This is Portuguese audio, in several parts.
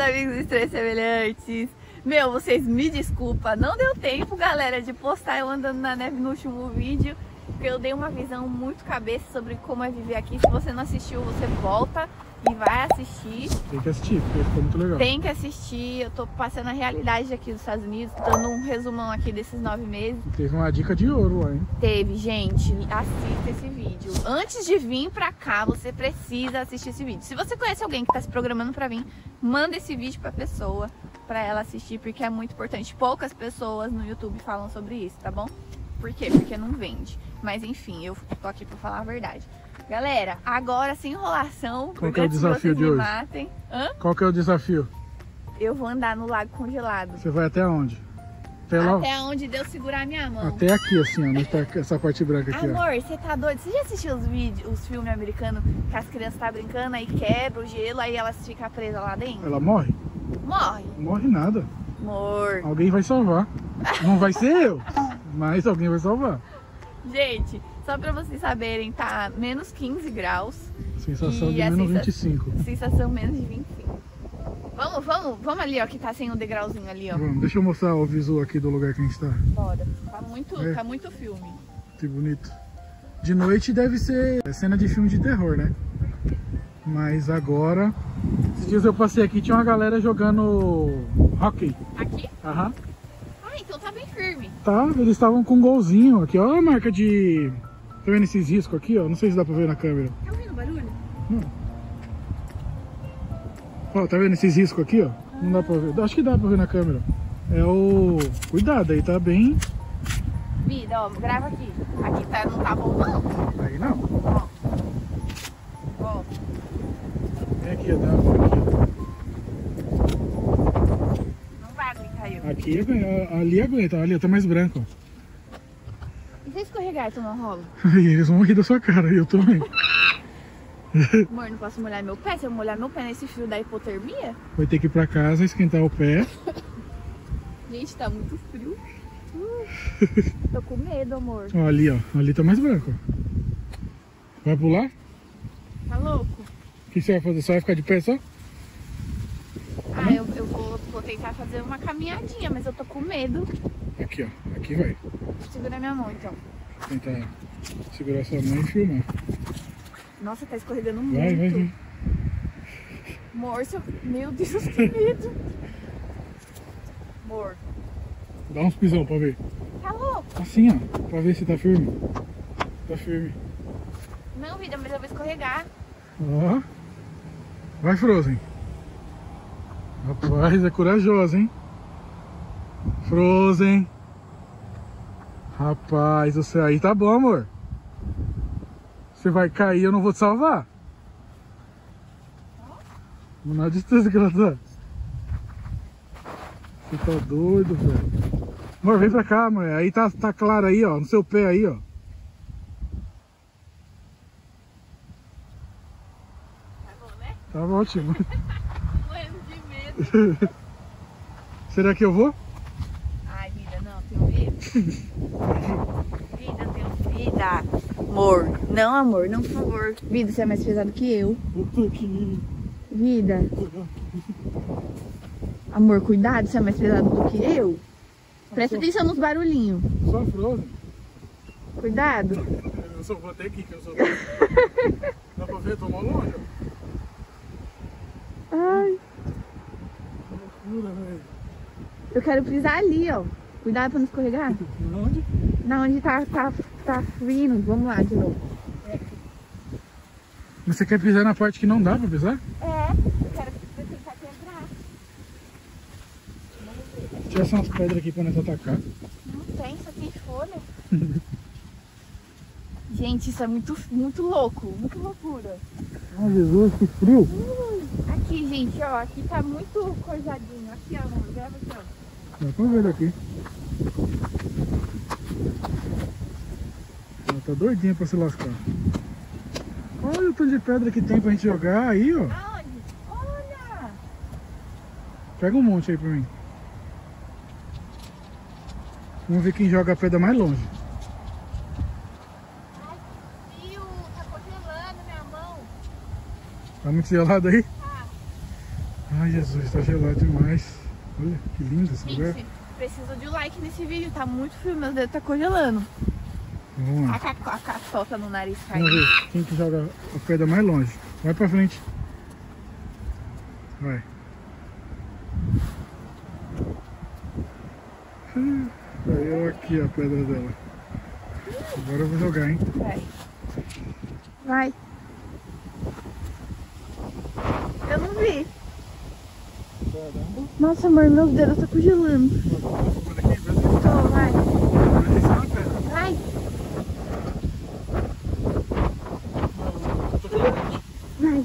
amigos estranhos semelhantes. Meu, vocês me desculpa, não deu tempo, galera, de postar eu andando na neve no último vídeo, porque eu dei uma visão muito cabeça sobre como é viver aqui. Se você não assistiu, você volta e vai assistir. Tem que assistir, porque ficou muito legal. Tem que assistir, eu tô passando a realidade aqui dos Estados Unidos, dando um resumão aqui desses 9 meses. Teve uma dica de ouro lá, hein? Teve, gente, assista esse vídeo. Antes de vir pra cá, você precisa assistir esse vídeo. Se você conhece alguém que tá se programando pra vir, manda esse vídeo pra pessoa, pra ela assistir, porque é muito importante. Poucas pessoas no YouTube falam sobre isso, tá bom? Por quê? Porque não vende. Mas enfim, eu tô aqui pra falar a verdade. Galera, agora sem enrolação. Qual que é o desafio de hoje? Matem. Hã? Qual que é o desafio? Eu vou andar no lago congelado. Você vai até onde? Até onde Deus segurar a minha mão. Até aqui, assim, ó, onde tá essa parte branca aqui, Amor, ó. você tá doido? Você já assistiu os filmes americanos que as crianças tá brincando, aí quebra o gelo, aí elas ficam presas lá dentro? Ela morre? Morre. Morre nada. Amor. Alguém vai salvar. Não vai ser eu, mas alguém vai salvar. Gente, só pra vocês saberem, tá menos 15 graus. Sensação de menos 25. Sensação menos de 25. Vamos ali, ó, que tá sem um degrauzinho ali, ó. Vamos, deixa eu mostrar o visual aqui do lugar que a gente tá. Bora. Tá muito filme. Que bonito. De noite deve ser cena de filme de terror, né? Mas agora... Esses dias eu passei aqui, tinha uma galera jogando hóquei. Aqui? Aham. Ah, então tá bem firme. Tá, eles estavam com um golzinho aqui. Olha a marca de... Tá vendo esses riscos aqui, ó? Não sei se dá pra ver na câmera. Tá ouvindo barulho? Não. Ó, tá vendo esses riscos aqui, ó? Não dá pra ver. Acho que dá pra ver na câmera. É o... Cuidado, aí tá bem... Vida, ó, grava aqui. Aqui tá, não tá bom não. Aí não. Ó. Ó. Vem aqui, ó. Dá uma aqui, Não vai aguentar eu. ó. Aqui, ali aguenta. Ali, ó, tá mais branco, ó. E se escorregar, tu não rola? Aí eles vão rir da sua cara, eu também. Amor, não posso molhar meu pé? Se eu molhar meu pé nesse frio da hipotermia? Vai ter que ir pra casa, esquentar o pé. Gente, tá muito frio. Tô com medo, amor. Ó, ali, ó. Ali tá mais branco, ó. Vai pular? Tá louco? O que você vai fazer? Só vai ficar de pé só? Ah, eu vou tentar fazer uma caminhadinha, mas eu tô com medo. Aqui, ó. Aqui vai. Segura minha mão, então. Tentar segurar sua mão e filmar. Nossa, tá escorregando muito. Vai. Amor, meu Deus, que medo. Amor. Dá uns pisão pra ver. Tá louco? Assim, ó. Pra ver se tá firme. Tá firme. Não, vida, mas eu vou escorregar. Ó. Vai, Frozen. Rapaz, é corajosa, hein? Frozen. Rapaz, você aí tá bom, amor. Você vai cair, eu não vou te salvar. Vamos na distância que ela tá. Você tá doido, velho. Amor, vem pra cá, amor. Aí tá claro aí, ó. No seu pé aí, ó. Tá bom, né? Tá ótimo. Morrendo de medo. Será que eu vou? Ai, vida, não, tenho medo. Vida, tenho vida. Amor, não, por favor. Vida, você é mais pesado que eu. Eu tô aqui. Vida. Amor, cuidado, você é mais pesado do que eu. Presta atenção nos barulhinhos. Só Frozen. Cuidado. Eu só vou até aqui, que eu só dá pra ver, tô mal longe. Ai, Loucura, velho. eu quero pisar ali, ó. Cuidado pra não escorregar. Onde? Na onde tá fluindo. Vamos lá de novo. Mas você quer pisar na parte que não dá pra pisar? É, eu quero tentar quebrar. Tira essas pedras aqui pra nós atacar. Não tem, só tem folha. Gente, isso é muito louco, muito loucura. Ai, Jesus, que frio. Aqui, gente, ó, aqui tá muito coisadinho. Aqui, ó, amor, grava aqui, ó. Dá pra ver daqui. Ela tá doidinha pra se lascar. Olha o tanto de pedra que tem pra gente jogar aí, ó. Aonde? Olha! Pega um monte aí pra mim. Vamos ver quem joga a pedra mais longe. Ai, que frio, tá congelando minha mão. Tá muito gelado aí? Tá. Ai, Ai, Jesus, tá gelado demais. Olha, que lindo esse lugar. Gente, preciso de um like nesse vídeo. Tá muito frio, meu dedo tá congelando. Vamos lá. A catota no nariz caindo. Vamos ver quem que joga a pedra mais longe. Vai pra frente. Vai. Caiu aqui a pedra dela. Agora eu vou jogar, hein? Vai. Vai. Eu não vi. Nossa, amor, meus dedos tá congelando. Tô, vai. Vai. Vai.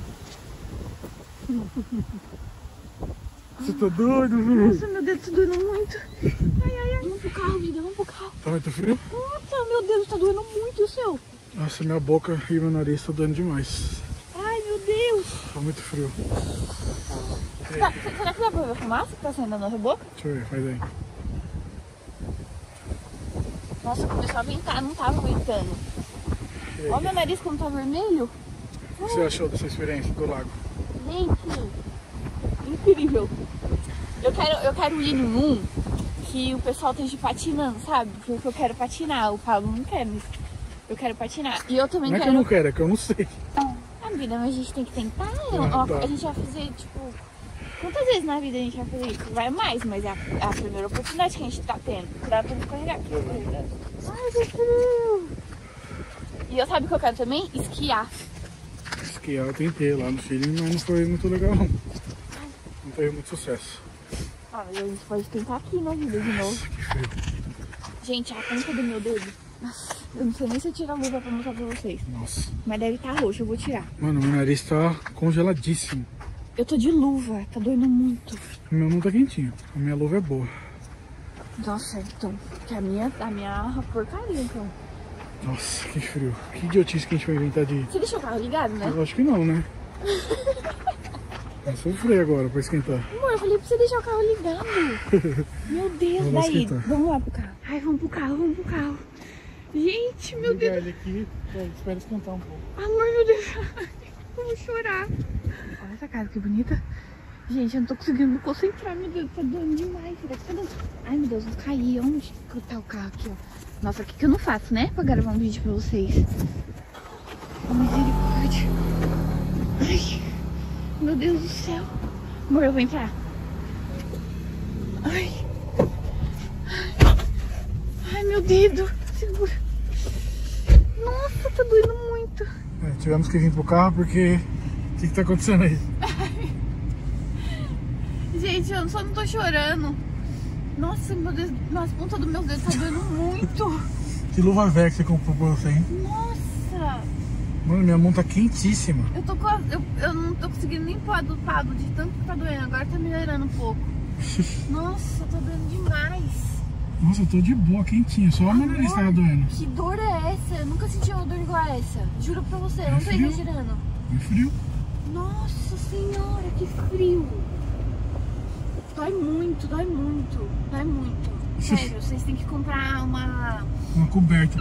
Você tá doido, filho? Nossa, meu dedo tá doendo muito. Ai, ai, ai. Vamos pro carro, vida, vamos pro carro. Tá muito frio? Nossa, meu dedo tá doendo muito, e o seu? Nossa, minha boca e meu nariz tá doendo demais. Ai, meu Deus. Tá muito frio. Será que dá pra ver a fumaça que tá saindo da nossa boca? Deixa eu ver, faz aí. Nossa, começou a ventar, não tava ventando. Olha meu nariz como tá vermelho. O que você achou dessa experiência do lago? Gente, incrível. Eu quero ir num que o pessoal esteja patinando, sabe? Porque eu quero patinar, o Pablo não quer, mas eu quero patinar. E eu também Não é que quero... eu não quero, é que eu não sei. Ah, vida, mas a gente tem que tentar. Tá. A gente vai fazer, tipo... Quantas vezes na vida a gente vai fazer isso? Vai mais, mas é a primeira oportunidade que a gente tá tendo. Cuidado pra não escorregar aqui. Ai, que frio. E eu sabe o que eu quero também? Esquiar. Esquiar eu tentei lá no Chile, mas não foi muito legal não. Não teve muito sucesso. Ah, mas a gente pode tentar aqui na vida de novo. Nossa, que frio. Gente, a ponta do meu dedo. Nossa, eu não sei nem se eu tiro a luva pra mostrar pra vocês. Nossa. Mas deve estar roxo, eu vou tirar. Mano, meu nariz tá congeladíssimo. Eu tô de luva, tá doendo muito. O meu não tá quentinho. A minha luva é boa. Nossa, então. Que a minha porcaria, então. Nossa, que frio. Que idiotice que a gente vai inventar de... Você deixou o carro ligado, né? Eu acho que não, né? Vai sofrer agora pra esquentar. Amor, eu falei pra você deixar o carro ligado. Meu Deus, Vamos daí. esquentar. Vamos lá pro carro. Ai, vamos pro carro, vamos pro carro. Gente, meu Deus. Ele aqui, espera esquentar um pouco. Amor, meu Deus. Eu vou chorar. Olha essa casa, que bonita. Gente, eu não tô conseguindo me concentrar. Meu Deus, tá doendo demais. Será que tá doendo? Ai, meu Deus, eu caí. Onde que tá o carro aqui, ó? Nossa, o que que eu não faço, né? Pra gravar um vídeo pra vocês. Oh, misericórdia. Ai, meu Deus do céu. Amor, eu vou entrar. Ai. Ai, meu dedo. Segura. Nossa, tá doendo muito. É, tivemos que vir pro carro porque... O que tá acontecendo aí? Gente, eu só não tô chorando. Nossa, meu Deus, nas pontas dos meus dedos tá doendo muito. Que luva velha que você comprou pra você, hein? Nossa. Mano, minha mão tá quentíssima. Eu tô quase... Eu não tô conseguindo nem pôr do Pablo de tanto que tá doendo. Agora tá melhorando um pouco. Nossa, tá doendo demais. Nossa, eu tô de boa, quentinha. Só a meu nariz tava doendo. Que dor é essa? Eu nunca senti uma dor igual a essa. Juro pra você, não tô frio? exagerando. É frio. Nossa senhora, que frio. Dói muito, dói muito, dói muito. Sério, vocês têm que comprar uma coberta.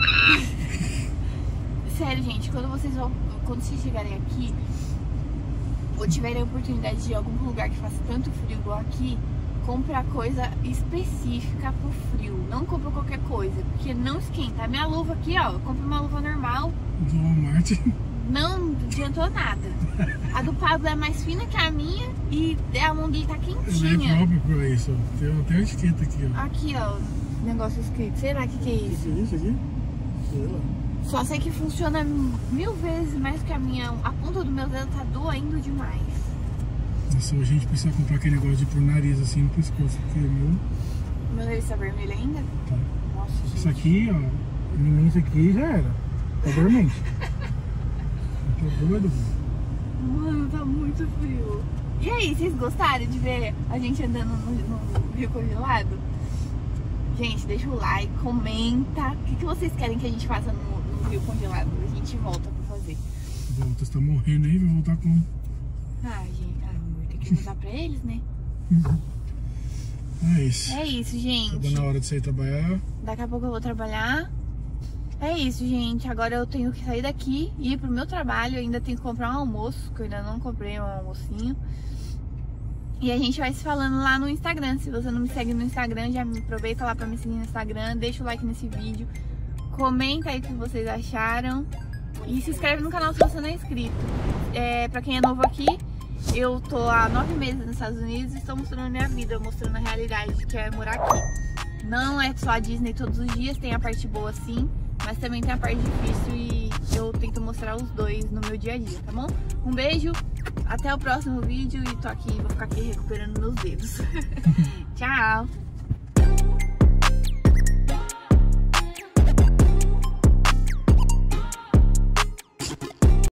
Sério, gente, quando vocês chegarem aqui ou tiverem a oportunidade de ir a algum lugar que faça tanto frio igual aqui, compra coisa específica pro frio. Não compra qualquer coisa, porque não esquenta. A minha luva aqui, ó, eu compro uma luva normal. Do Walmart. Não adiantou nada. A do Pablo é mais fina que a minha e a mão dele tá Não é quentinha. próprio pra isso. Tem até uma etiqueta aqui, ó. Aqui, ó, negócio escrito. Sei lá o que é O isso. que é isso aqui? Sei lá. Só sei que funciona 1000 vezes mais que a minha. A ponta do meu dedo tá doendo demais. Nossa, a gente precisa comprar aquele negócio de pôr nariz assim no pescoço. Porque meu... Meu nariz tá vermelho ainda? Tá. Nossa, gente. Isso aqui, ó. Em mim, isso aqui já era. Tá dormente. Tô doido. Mano, tá muito frio. E aí, vocês gostaram de ver a gente andando no Rio Congelado? Gente, deixa o like, comenta. O que vocês querem que a gente faça no Rio Congelado? A gente volta pra fazer. Volta, você tá morrendo aí, vai voltar como? Ah, gente, amor, tem que mudar pra eles, né? É isso. É isso, Tá gente. dando a hora de você ir trabalhar. Daqui a pouco eu vou trabalhar. É isso, gente. Agora eu tenho que sair daqui e ir pro meu trabalho. Eu ainda tenho que comprar um almoço, que eu ainda não comprei um almocinho. E a gente vai se falando lá no Instagram. Se você não me segue no Instagram, já aproveita lá pra me seguir no Instagram. Deixa o like nesse vídeo. Comenta aí o que vocês acharam. E se inscreve no canal se você não é inscrito. Pra quem é novo aqui, eu tô há 9 meses nos Estados Unidos e estou mostrando a minha vida, mostrando a realidade que é morar aqui. Não é só a Disney todos os dias, tem a parte boa sim, mas também tem a parte difícil e eu tento mostrar os dois no meu dia a dia, tá bom? Um beijo, até o próximo vídeo e tô aqui, vou ficar aqui recuperando meus dedos. Tchau!